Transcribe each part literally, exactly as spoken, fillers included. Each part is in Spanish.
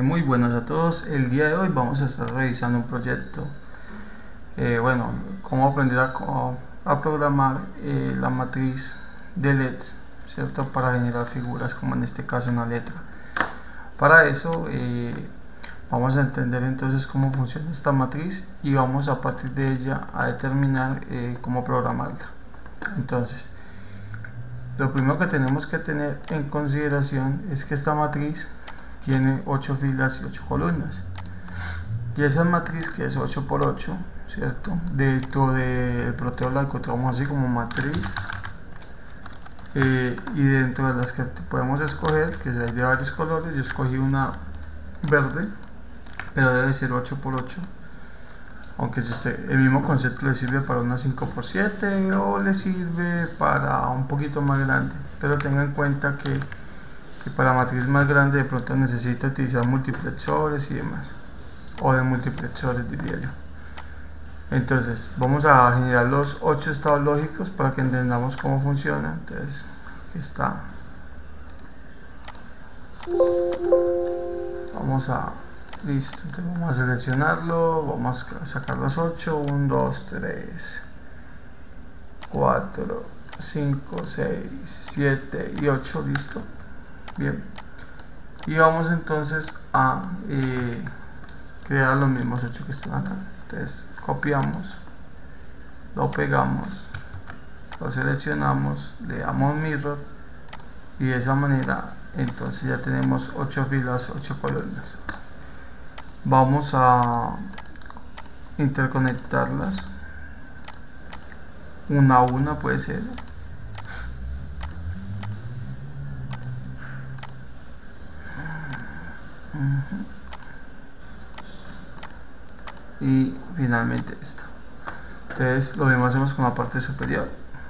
muy buenas a todos. El día de hoy vamos a estar revisando un proyecto, eh, bueno, cómo aprender a, a programar eh, la matriz de L E Ds, ¿cierto? Para generar figuras, como en este caso una letra. Para eso eh, vamos a entender entonces cómo funciona esta matriz y vamos a partir de ella a determinar eh, cómo programarla. Entonces, lo primero que tenemos que tener en consideración es que esta matriz tiene ocho filas y ocho columnas, y esa matriz, que es ocho por ocho, ¿cierto? Dentro del proteo la encontramos así como matriz, eh, y dentro de las que podemos escoger, que hay de varios colores, yo escogí una verde, pero debe ser ocho por ocho, aunque este, el mismo concepto le sirve para una cinco por siete o le sirve para un poquito más grande, pero tenga en cuenta que y para matriz más grande de pronto necesita utilizar multiplexores y demás, o de multiplexores diría yo. Entonces vamos a generar los ocho estados lógicos para que entendamos cómo funciona. Entonces aquí está, vamos a listo, entonces vamos a seleccionarlo, vamos a sacar los ocho, uno, dos, tres, cuatro, cinco, seis, siete y ocho, listo. Bien, y vamos entonces a eh, crear los mismos ocho que están acá. Entonces copiamos, lo pegamos, lo seleccionamos, le damos mirror y de esa manera entonces ya tenemos ocho filas, ocho columnas. Vamos a interconectarlas una a una, puede ser. Y finalmente esta. Entonces lo mismo hacemos con la parte superior.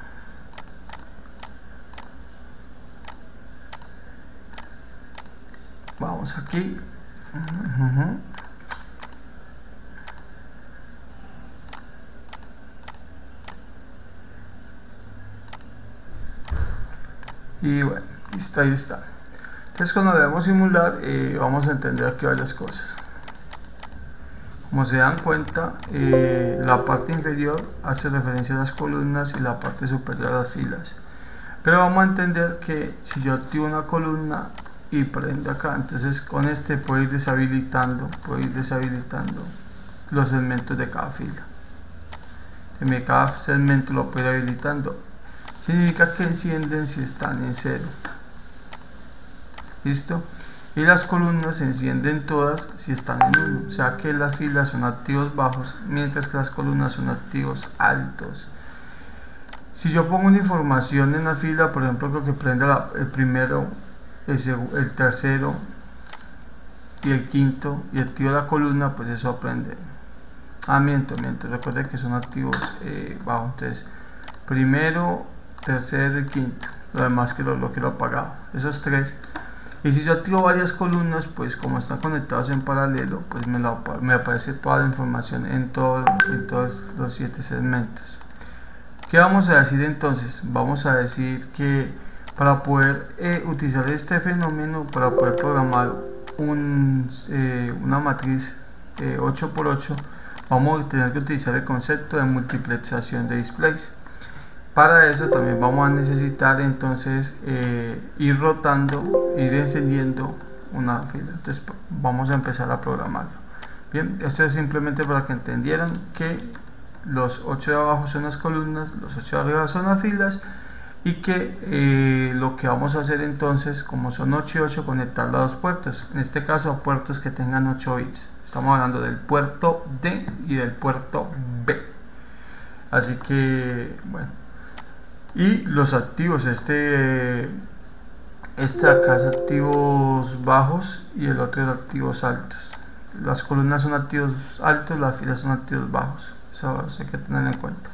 Vamos aquí. Uh-huh. Y bueno, listo, ahí está. Entonces cuando debemos simular eh, vamos a entender aquí varias cosas. Como se dan cuenta, eh, la parte inferior hace referencia a las columnas y la parte superior a las filas. Pero vamos a entender que si yo activo una columna y prendo acá, entonces con este puedo ir deshabilitando, puedo ir deshabilitando los segmentos de cada fila. En cada segmento lo puedo ir habilitando. Significa que encienden si están en cero. ¿Listo? Y las columnas se encienden todas si están en uno, o sea que las filas son activos bajos, mientras que las columnas son activos altos. Si yo pongo una información en la fila, por ejemplo, creo que prenda la, el primero, el, el tercero y el quinto, y activo la columna, pues eso aprende. Ah, miento, miento, recuerden que son activos eh, bajos, entonces primero, tercero y quinto, lo demás que lo, lo quiero apagado, esos tres. Y si yo activo varias columnas, pues como están conectados en paralelo, pues me, la, me aparece toda la información en, todo, en todos los siete segmentos. ¿Qué vamos a decir entonces? Vamos a decir que para poder eh, utilizar este fenómeno, para poder programar un, eh, una matriz eh, ocho por ocho, vamos a tener que utilizar el concepto de multiplexación de displays. Para eso también vamos a necesitar entonces eh, ir rotando, ir encendiendo una fila. Entonces vamos a empezar a programarlo. Bien, esto es simplemente para que entendieran que los ocho de abajo son las columnas, los ocho de arriba son las filas, y que eh, lo que vamos a hacer entonces, como son ocho y ocho, conectar los dos puertos, en este caso puertos que tengan ocho bits. Estamos hablando del puerto D y del puerto B. Así que bueno, y los activos, este este acá es activos bajos y el otro es activos altos. Las columnas son activos altos, las filas son activos bajos, eso, eso hay que tenerlo en cuenta.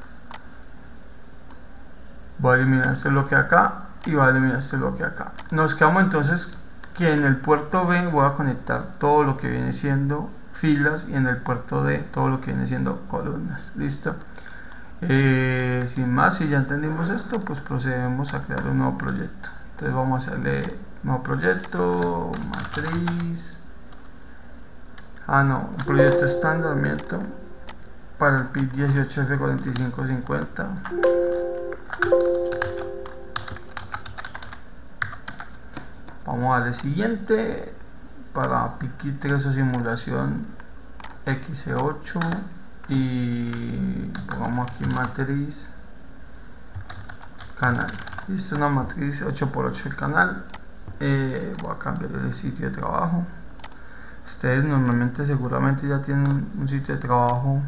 Voy a eliminar este bloque acá y voy a eliminar este bloque acá. Nos quedamos entonces que en el puerto B voy a conectar todo lo que viene siendo filas y en el puerto D todo lo que viene siendo columnas. Listo. Eh, sin más, si ya entendimos esto, pues procedemos a crear un nuevo proyecto. Entonces vamos a hacerle nuevo proyecto, matriz ah no, un proyecto estándar, miento, para el P I C dieciocho F cuarenta y cinco cincuenta. Vamos a darle siguiente para P I C tres o simulación X C ocho y pongamos aquí matriz canal. Listo, una matriz ocho por ocho el canal. Eh, voy a cambiar el sitio de trabajo. Ustedes normalmente seguramente ya tienen un sitio de trabajo,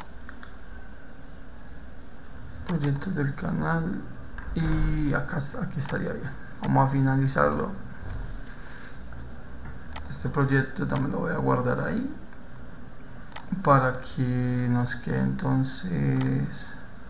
proyectos del canal, y acá aquí estaría bien. Vamos a finalizarlo. Este proyecto también lo voy a guardar ahí para que nos quede entonces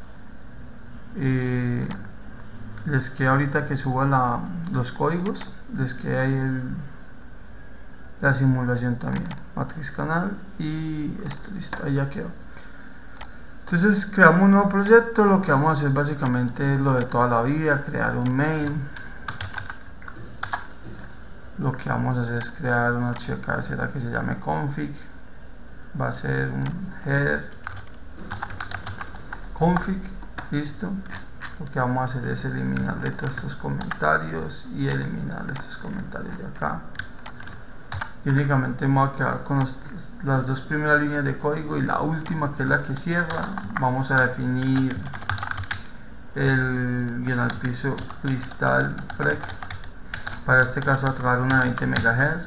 eh, les queda ahorita que suba la, los códigos, les queda ahí el, la simulación también, matriz canal, y esto listo, ahí ya quedó. Entonces creamos un nuevo proyecto. Lo que vamos a hacer básicamente es lo de toda la vida, crear un main. Lo que vamos a hacer es crear un archivo de cabecera que se llame config, va a ser un header config, listo. Lo que vamos a hacer es eliminarle todos estos comentarios y eliminarle estos comentarios de acá, y únicamente me voy a quedar con los, las dos primeras líneas de código, y la última, que es la que cierra, vamos a definir el guión al piso cristal frec. Para este caso va a traer una de veinte megahertz.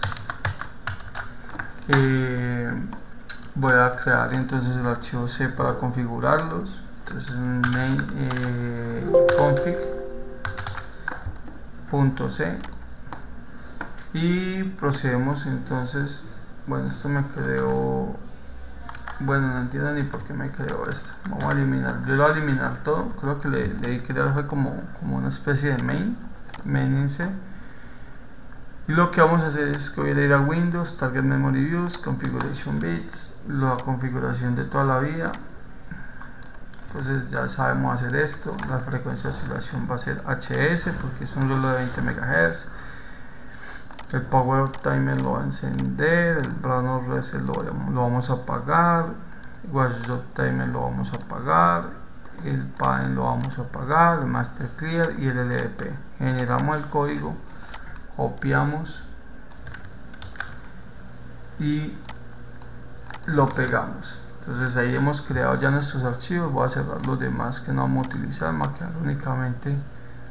Eh, voy a crear entonces el archivo C para configurarlos. Entonces main eh, config.c, y procedemos entonces. Bueno, esto me creó, bueno, no entiendo ni por qué me creó esto. Vamos a eliminar, yo lo voy a eliminar todo. Creo que le, le di crear fue como, como una especie de main main en C. Y lo que vamos a hacer es que voy a ir a Windows, Target Memory Views, Configuration Bits, la configuración de toda la vida. Entonces ya sabemos hacer esto. La frecuencia de oscilación va a ser H S porque es un reloj de veinte megahertz. El Power Timer lo va a encender, el Brown Reset lo, lo vamos a apagar, el Watchdog Timer lo vamos a apagar, el Padding lo vamos a apagar, el Master Clear y el L D P. Generamos el código, copiamos y lo pegamos. Entonces ahí hemos creado ya nuestros archivos. Voy a cerrar los demás que no vamos a utilizar, me voy a quedar únicamente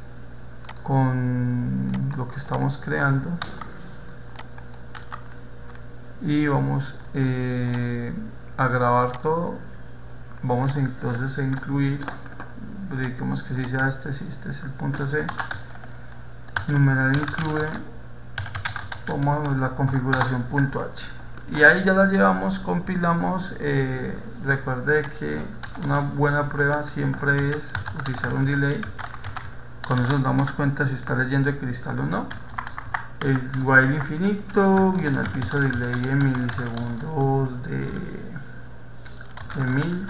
con lo que estamos creando, y vamos eh, a grabar todo. Vamos entonces a incluir, verifiquemos que si sea este, si este es el punto C, numeral incluye, vamos a la configuración punto H, y ahí ya la llevamos, compilamos. Eh, recuerde que una buena prueba siempre es utilizar un delay. Con eso nos damos cuenta si está leyendo el cristal o no. El while infinito, y en el piso delay en milisegundos de, de mil,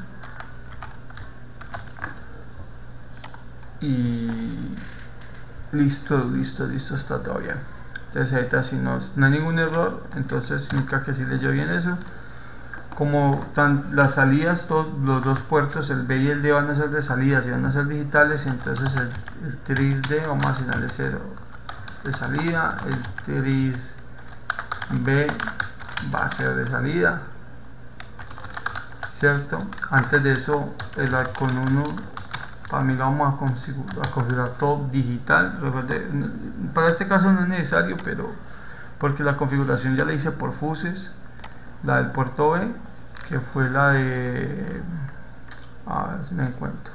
y listo, listo, listo, está todo bien. Entonces ahorita si no, no hay ningún error, entonces significa que sí leyó bien eso. Como tan, las salidas, todos los dos puertos, el B y el D, van a ser de salidas y van a ser digitales, entonces el, el tris D vamos a asignarle cero de salida, el tris B va a ser de salida, ¿cierto? Antes de eso, el Icon uno, para mí lo vamos a configurar, a configurar todo digital. Recuerde, para este caso no es necesario, pero porque la configuración ya la hice por fuses. La del puerto B, que fue la de, a ver si me encuentro,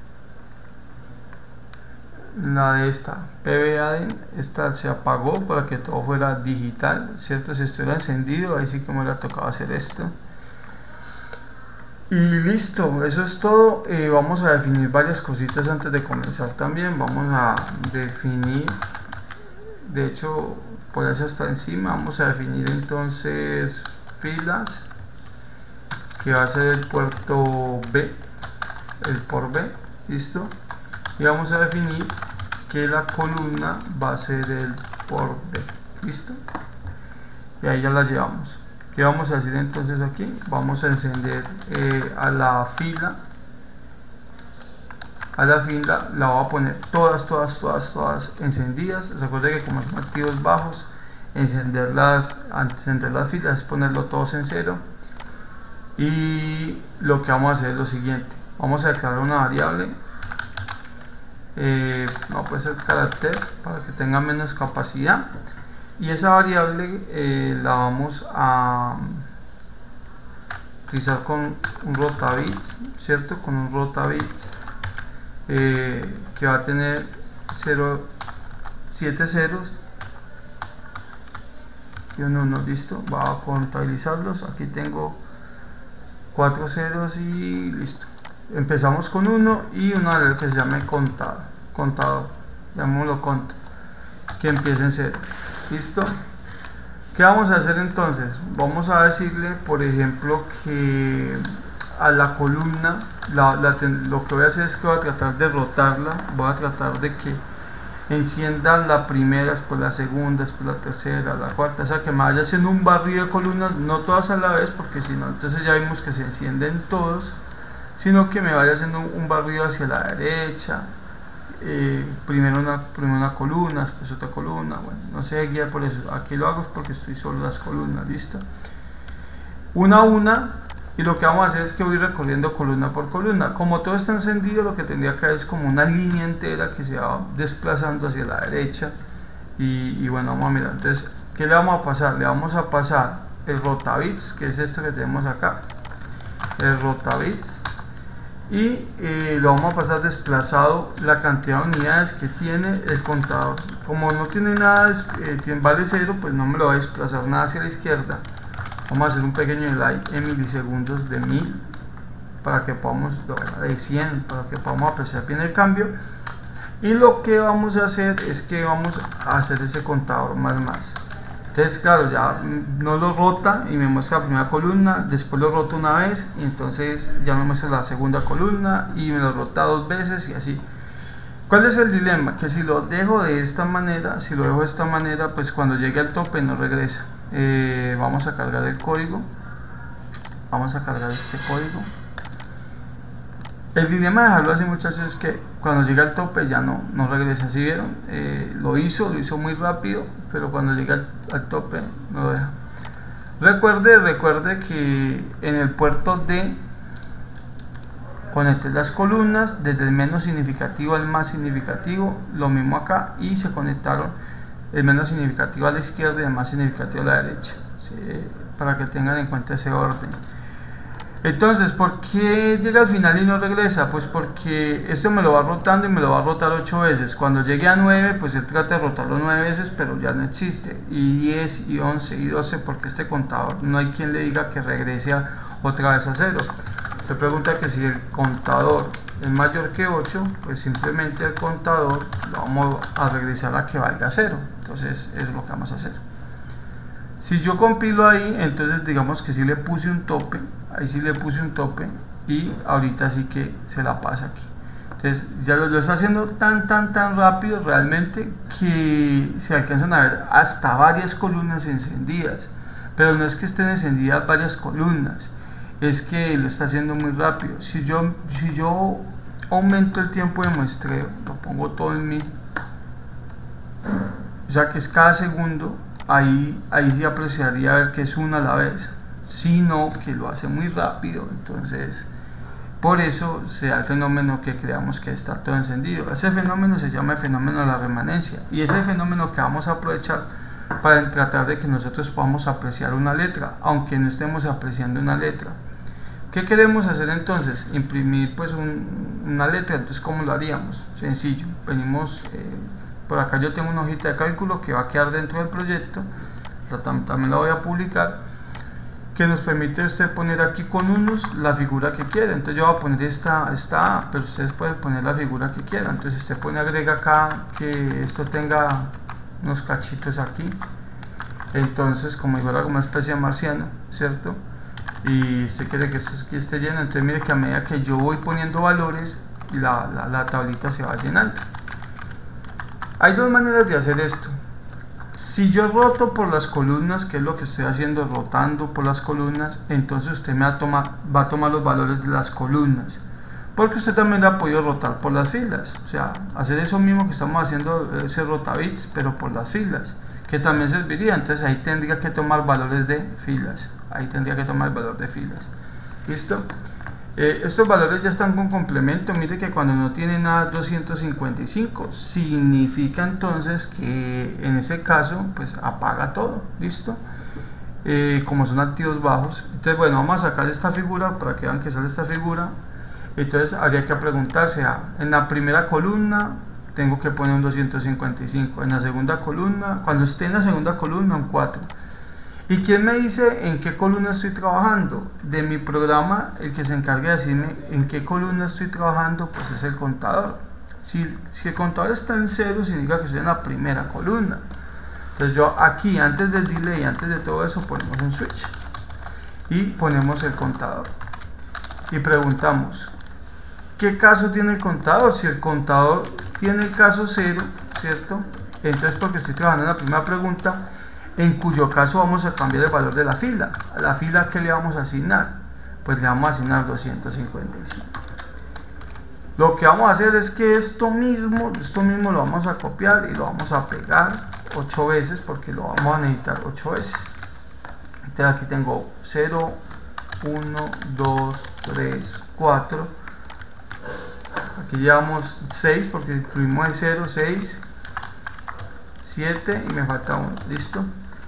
la de esta P B A D N, esta se apagó para que todo fuera digital, ¿cierto? Si estuviera encendido, ahí sí que me hubiera tocado hacer esto. Y listo, eso es todo. Eh, vamos a definir varias cositas antes de comenzar también. Vamos a definir, de hecho, por eso está encima, vamos a definir entonces filas, que va a ser el puerto B, el por B, listo. Y vamos a definir que la columna va a ser el por D, listo. Y ahí ya la llevamos. ¿Qué vamos a hacer entonces aquí? Vamos a encender eh, a la fila, a la fila la voy a poner todas, todas, todas, todas encendidas. Recuerde que como son activos bajos, encender las, encender las filas es ponerlo todos en cero. Y lo que vamos a hacer es lo siguiente: vamos a declarar una variable, eh, no puede ser carácter para que tenga menos capacidad, y esa variable eh, la vamos a utilizar con un rotabits, ¿cierto? Con un rotabits eh, que va a tener siete ceros y un uno. Listo, va a contabilizarlos. Aquí tengo cuatro ceros y listo. Empezamos con uno y una variable que se llame contador, contador, llamémoslo conto, que empiece en cero. Listo. ¿Qué vamos a hacer entonces? Vamos a decirle, por ejemplo, que a la columna la, la, lo que voy a hacer es que voy a tratar de rotarla, voy a tratar de que encienda la primera, después la segunda, después la tercera, la cuarta, o sea que me vaya haciendo un barrido de columnas, no todas a la vez, porque si no, entonces ya vimos que se encienden todos, sino que me vaya haciendo un barrido hacia la derecha, eh, primero, una, primero una columna, después otra columna. Bueno, no se guía por eso, aquí lo hago es porque estoy solo las columnas. Listo, una a una. Y lo que vamos a hacer es que voy recorriendo columna por columna. Como todo está encendido, lo que tendría que hacer es como una línea entera que se va desplazando hacia la derecha. Y, y bueno, vamos a mirar. Entonces, ¿qué le vamos a pasar? Le vamos a pasar el rotabits, que es esto que tenemos acá. El rotabits. Y eh, lo vamos a pasar desplazado la cantidad de unidades que tiene el contador. Como no tiene nada, eh, tiene, vale cero, pues no me lo va a desplazar nada hacia la izquierda. Vamos a hacer un pequeño delay en milisegundos de mil para que podamos, de cien, para que podamos apreciar bien el cambio. Y lo que vamos a hacer es que vamos a hacer ese contador más más. Entonces, claro, ya no lo rota y me muestra la primera columna, después lo rota una vez y entonces ya me muestra la segunda columna y me lo rota dos veces y así. ¿Cuál es el dilema? Que si lo dejo de esta manera, si lo dejo de esta manera, pues cuando llegue al tope no regresa. Eh, vamos a cargar el código, vamos a cargar este código. El dilema de dejarlo así, muchachos, es que cuando llega al tope ya no, no regresa. ¿Sí vieron? Eh, lo hizo, lo hizo muy rápido, pero cuando llega al, al tope no lo deja. Recuerde, recuerde que en el puerto D conecté las columnas desde el menos significativo al más significativo, lo mismo acá, y se conectaron el menos significativo a la izquierda y el más significativo a la derecha, ¿sí? Para que tengan en cuenta ese orden. Entonces, ¿por qué llega al final y no regresa? Pues porque esto me lo va rotando y me lo va a rotar ocho veces. Cuando llegue a nueve, pues él trata de rotarlo nueve veces, pero ya no existe. Y diez, y once, y doce, porque este contador no hay quien le diga que regrese a, otra vez a cero. Se pregunta que si el contador es mayor que ocho, pues simplemente el contador lo vamos a regresar a que valga cero. Entonces, eso es lo que vamos a hacer. Si yo compilo ahí, entonces digamos que sí le puse un tope, ahí sí le puse un tope y ahorita sí que se la pasa aquí. Entonces ya lo, lo está haciendo tan tan tan rápido realmente que se alcanzan a ver hasta varias columnas encendidas, pero no es que estén encendidas varias columnas, es que lo está haciendo muy rápido. Si yo, si yo aumento el tiempo de muestreo, lo pongo todo en mil, o sea que es cada segundo, ahí, ahí sí apreciaría ver que es una a la vez, sino que lo hace muy rápido. Entonces por eso se da el fenómeno que creamos que está todo encendido. Ese fenómeno se llama el fenómeno de la remanencia, y ese fenómeno que vamos a aprovechar para tratar de que nosotros podamos apreciar una letra, aunque no estemos apreciando una letra. ¿Qué queremos hacer entonces? Imprimir pues un, una letra. Entonces, ¿cómo lo haríamos? Sencillo, venimos, eh, por acá yo tengo una hojita de cálculo que va a quedar dentro del proyecto, la, también la voy a publicar, que nos permite usted poner aquí con unos la figura que quiera. Entonces yo voy a poner esta, esta A, pero ustedes pueden poner la figura que quieran. Entonces usted pone, agrega acá que esto tenga unos cachitos aquí, entonces como igual como una especie de marciano, ¿cierto? Y usted quiere que esto aquí esté lleno, entonces mire que a medida que yo voy poniendo valores, la, la, la tablita se va llenando. Hay dos maneras de hacer esto. Si yo roto por las columnas, que es lo que estoy haciendo, rotando por las columnas, entonces usted me va a tomar, va a tomar los valores de las columnas, porque usted también la ha podido rotar por las filas, o sea, hacer eso mismo que estamos haciendo, ese rotabits, pero por las filas, que también serviría. Entonces ahí tendría que tomar valores de filas, ahí tendría que tomar el valor de filas. ¿Listo? Eh, estos valores ya están con complemento. Mire que cuando no tiene nada doscientos cincuenta y cinco significa entonces que en ese caso pues apaga todo. ¿Listo? Eh, como son activos bajos. Entonces bueno, vamos a sacar esta figura para que vean que sale esta figura. Entonces habría que preguntarse, ah, en la primera columna tengo que poner un doscientos cincuenta y cinco, en la segunda columna, cuando esté en la segunda columna, un cuatro. ¿Y quién me dice en qué columna estoy trabajando? De mi programa, el que se encarga de decirme en qué columna estoy trabajando, pues es el contador. Si, si el contador está en cero, significa que estoy en la primera columna. Entonces yo aquí, antes del delay, antes de todo eso, ponemos un switch y ponemos el contador. Y preguntamos, ¿qué caso tiene el contador? Si el contador tiene el caso cero, ¿cierto? Entonces porque estoy trabajando en la primera pregunta, en cuyo caso vamos a cambiar el valor de la fila. A la fila, ¿qué le vamos a asignar? Pues le vamos a asignar doscientos cincuenta y cinco. Lo que vamos a hacer es que esto mismo, esto mismo lo vamos a copiar y lo vamos a pegar ocho veces, porque lo vamos a necesitar ocho veces. Entonces aquí tengo cero, uno, dos, tres, cuatro. Aquí llevamos seis porque incluimos el cero, seis, siete y me falta uno. ¿Listo?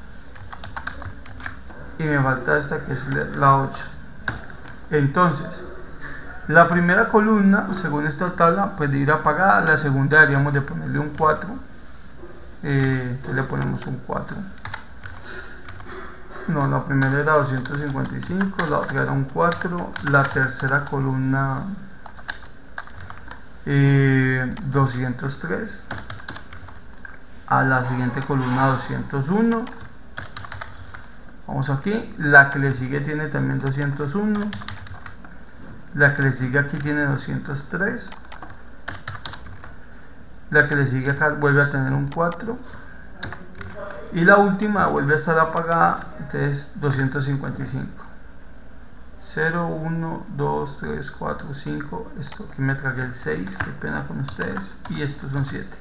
Y me falta esta que es la ocho. Entonces la primera columna, según esta tabla, pues de ir apagada. La segunda deberíamos de ponerle un cuatro, eh, entonces le ponemos un cuatro. No, la primera era doscientos cincuenta y cinco, la otra era un cuatro, la tercera columna eh, doscientos tres, a la siguiente columna doscientos uno. Vamos aquí, la que le sigue tiene también doscientos uno, la que le sigue aquí tiene doscientos tres, la que le sigue acá vuelve a tener un cuatro y la última vuelve a estar apagada, entonces doscientos cincuenta y cinco. cero, uno, dos, tres, cuatro, cinco, esto aquí me tragué el seis, qué pena con ustedes, y estos son siete.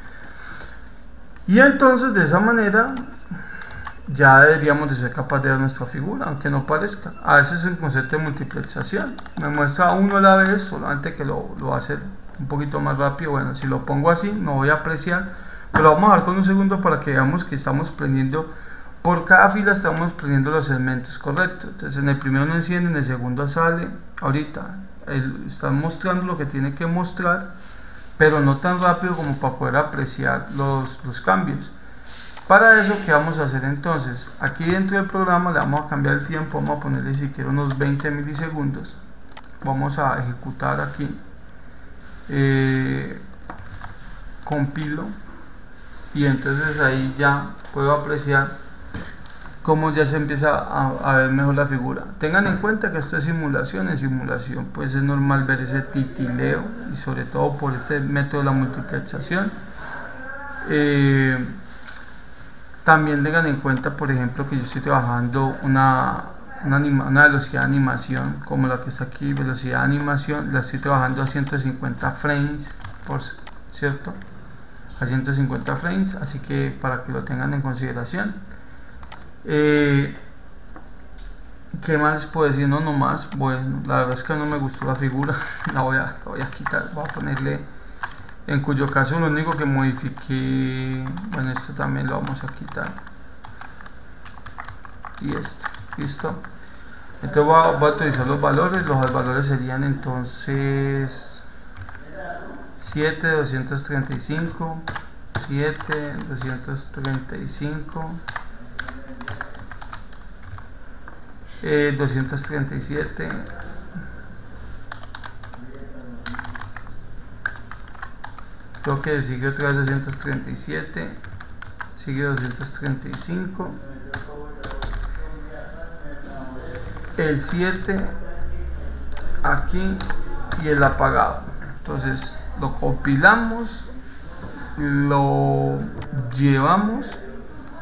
Y entonces de esa manera ya deberíamos de ser capaces de ver nuestra figura, aunque no parezca. A veces el concepto de multiplexación me muestra uno a la vez, solamente que lo, lo va a hacer un poquito más rápido. Bueno, si lo pongo así no voy a apreciar, pero vamos a ver con un segundo para que veamos que estamos prendiendo, por cada fila estamos prendiendo los segmentos correctos. Entonces en el primero no enciende, en el segundo sale. Ahorita él está mostrando lo que tiene que mostrar, pero no tan rápido como para poder apreciar los, los cambios. Para eso, ¿qué vamos a hacer entonces? Aquí dentro del programa le vamos a cambiar el tiempo, vamos a ponerle si quiero unos veinte milisegundos. Vamos a ejecutar aquí, eh, compilo, y entonces ahí ya puedo apreciar cómo ya se empieza a, a ver mejor la figura. Tengan en cuenta que esto es simulación. En simulación pues es normal ver ese titileo, y sobre todo por este método de la multiplexación. Eh, También tengan en cuenta, por ejemplo, que yo estoy trabajando una, una, anima, una velocidad de animación como la que está aquí, velocidad de animación, la estoy trabajando a ciento cincuenta frames, por cierto, a ciento cincuenta frames, así que para que lo tengan en consideración. Eh, ¿Qué más les puedo decir? No, no más. Bueno, la verdad es que no me gustó la figura, la voy a, la voy a quitar, voy a ponerle... En cuyo caso lo único que modifiqué, bueno, esto también lo vamos a quitar, y esto, listo. Entonces voy a, voy a utilizar los valores. Los valores serían entonces siete, doscientos treinta y cinco, siete, doscientos treinta y cinco, eh, doscientos treinta y siete, creo que sigue otra vez doscientos treinta y siete, sigue doscientos treinta y cinco, el siete aquí y el apagado. Entonces lo compilamos, lo llevamos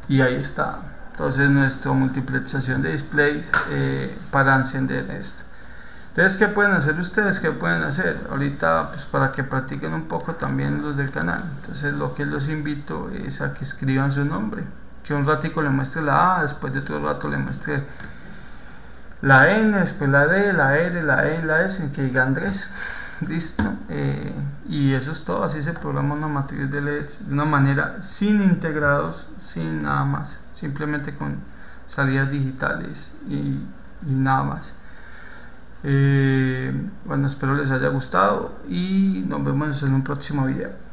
y ahí está. Entonces nuestra multiplexación de displays eh, para encender esto. Entonces, ¿qué pueden hacer ustedes? ¿Qué pueden hacer? Ahorita, pues para que practiquen un poco también los del canal. Entonces, lo que los invito es a que escriban su nombre. Que un ratico le muestre la A, después de otro rato le muestre la N, después la D, la R, la E, la S, que diga Andrés. Listo. Eh, y eso es todo. Así se programa una matriz de L E Ds de una manera sin integrados, sin nada más. Simplemente con salidas digitales y, y nada más. Eh, bueno, espero les haya gustado y nos vemos en un próximo video.